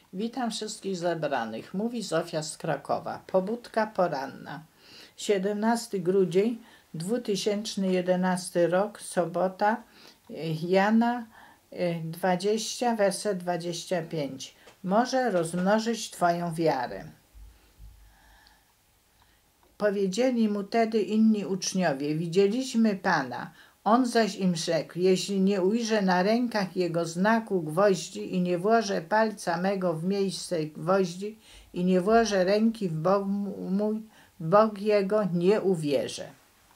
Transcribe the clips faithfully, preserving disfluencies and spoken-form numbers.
Witam wszystkich zebranych. Mówi Zofia z Krakowa. Pobudka poranna. siedemnasty grudzień dwa tysiące jedenasty rok, sobota, Jana dwadzieścia, werset dwadzieścia pięć. Może rozmnożyć Twoją wiarę. Powiedzieli mu tedy inni uczniowie: widzieliśmy Pana. On zaś im rzekł: jeśli nie ujrzę na rękach Jego znaku gwoździ i nie włożę palca mego w miejsce gwoździ i nie włożę ręki w bok mój, w bok Jego, nie uwierzę.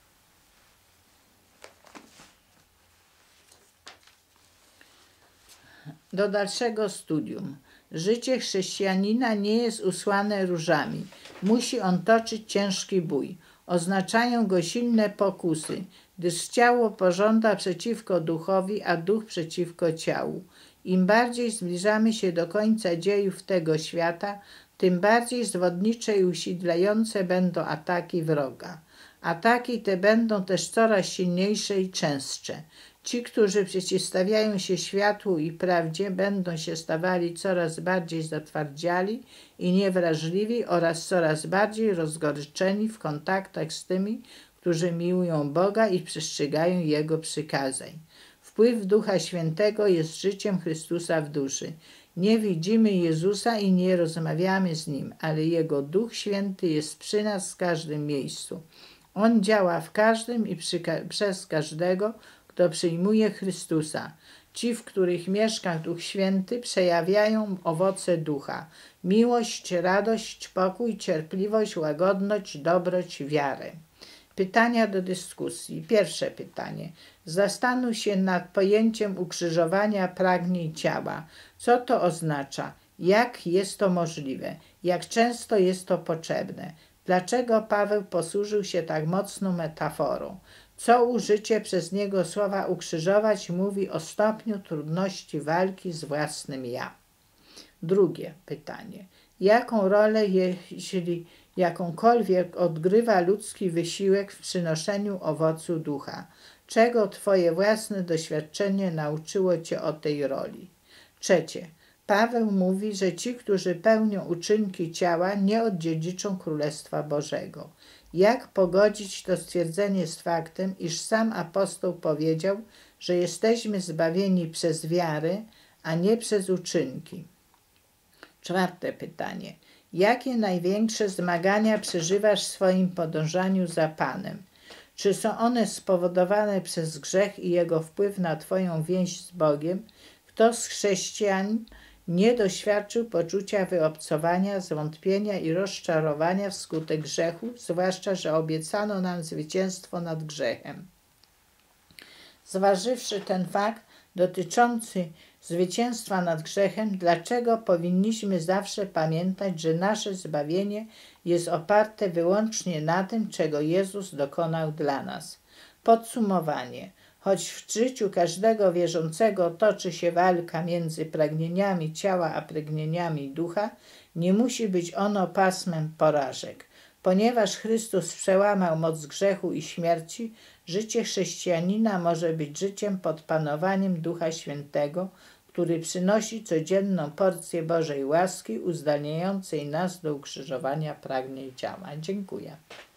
Do dalszego studium. Życie chrześcijanina nie jest usłane różami. Musi on toczyć ciężki bój. Oznaczają go silne pokusy, gdyż ciało pożąda przeciwko duchowi, a duch przeciwko ciału. Im bardziej zbliżamy się do końca dziejów tego świata, tym bardziej zwodnicze i usidlające będą ataki wroga. Ataki te będą też coraz silniejsze i częstsze. Ci, którzy przeciwstawiają się światłu i prawdzie, będą się stawali coraz bardziej zatwardziali i niewrażliwi oraz coraz bardziej rozgoryczeni w kontaktach z tymi, którzy miłują Boga i przestrzegają Jego przykazań. Wpływ Ducha Świętego jest życiem Chrystusa w duszy. Nie widzimy Jezusa i nie rozmawiamy z Nim, ale Jego Duch Święty jest przy nas w każdym miejscu. On działa w każdym i przy, przez każdego, kto przyjmuje Chrystusa. Ci, w których mieszka Duch Święty, przejawiają owoce Ducha: miłość, radość, pokój, cierpliwość, łagodność, dobroć, wiarę. Pytania do dyskusji. Pierwsze pytanie. Zastanów się nad pojęciem ukrzyżowania pragnień ciała. Co to oznacza? Jak jest to możliwe? Jak często jest to potrzebne? Dlaczego Paweł posłużył się tak mocną metaforą? Co użycie przez niego słowa ukrzyżować mówi o stopniu trudności walki z własnym ja? Drugie pytanie. Jaką rolę, jeśli jakąkolwiek, odgrywa ludzki wysiłek w przynoszeniu owocu ducha? Czego Twoje własne doświadczenie nauczyło Cię o tej roli? Trzecie. Paweł mówi, że ci, którzy pełnią uczynki ciała, nie odziedziczą Królestwa Bożego. Jak pogodzić to stwierdzenie z faktem, iż sam apostoł powiedział, że jesteśmy zbawieni przez wiarę, a nie przez uczynki? Czwarte pytanie. Jakie największe zmagania przeżywasz w swoim podążaniu za Panem? Czy są one spowodowane przez grzech i jego wpływ na Twoją więź z Bogiem? Kto z chrześcijan nie doświadczył poczucia wyobcowania, zwątpienia i rozczarowania wskutek grzechu, zwłaszcza że obiecano nam zwycięstwo nad grzechem? Zważywszy ten fakt dotyczący zwycięstwa nad grzechem, dlaczego powinniśmy zawsze pamiętać, że nasze zbawienie jest oparte wyłącznie na tym, czego Jezus dokonał dla nas? Podsumowanie. Choć w życiu każdego wierzącego toczy się walka między pragnieniami ciała a pragnieniami ducha, nie musi być ono pasmem porażek. Ponieważ Chrystus przełamał moc grzechu i śmierci, życie chrześcijanina może być życiem pod panowaniem Ducha Świętego, który przynosi codzienną porcję Bożej łaski uzdalniającej nas do ukrzyżowania pragnień ciała. Dziękuję.